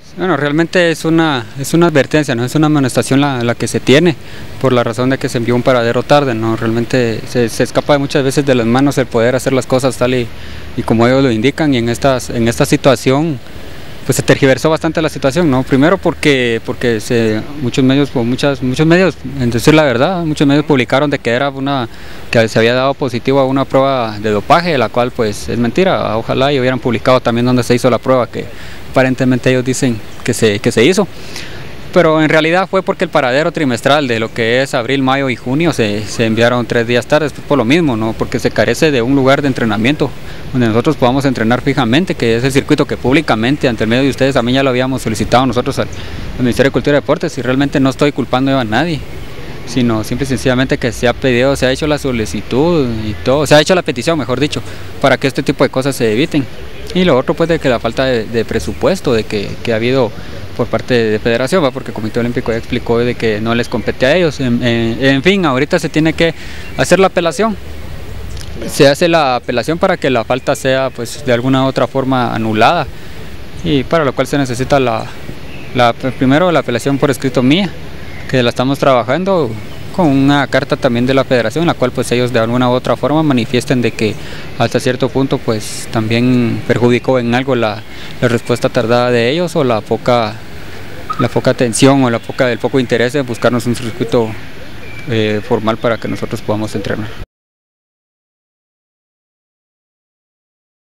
Bueno, realmente es una advertencia, no es una amonestación la que se tiene, por la razón de que se envió un paradero tarde, ¿no? Realmente se escapa muchas veces de las manos el poder hacer las cosas tal y como ellos lo indican, y en esta situación pues se tergiversó bastante la situación, ¿no? Primero porque muchos medios, en decir la verdad, muchos medios publicaron de que que se había dado positivo a una prueba de dopaje, la cual pues es mentira. Ojalá y hubieran publicado también donde se hizo la prueba, que aparentemente ellos dicen que se hizo. Pero en realidad fue porque el paradero trimestral de lo que es abril, mayo y junio se enviaron 3 días tarde, por lo mismo, ¿no? Porque se carece de un lugar de entrenamiento donde nosotros podamos entrenar fijamente, que es el circuito que públicamente ante el medio de ustedes también ya lo habíamos solicitado nosotros al Ministerio de Cultura y Deportes, y realmente no estoy culpando a nadie, sino simple y sencillamente que se ha pedido, se ha hecho la solicitud y todo, se ha hecho la petición, mejor dicho, para que este tipo de cosas se eviten. Y lo otro pues de que la falta de presupuesto de que ha habido por parte de Federación, ¿va? Porque el Comité Olímpico ya explicó de que no les compete a ellos. En fin, ahorita se tiene que hacer la apelación. Se hace la apelación para que la falta sea pues de alguna otra forma anulada, y para lo cual se necesita primero la apelación por escrito mía, que la estamos trabajando con una carta también de la Federación, en la cual pues ellos de alguna u otra forma manifiesten de que hasta cierto punto pues también perjudicó en algo la respuesta tardada de ellos, o la poca atención, o el poco interés en buscarnos un circuito formal para que nosotros podamos entrenar.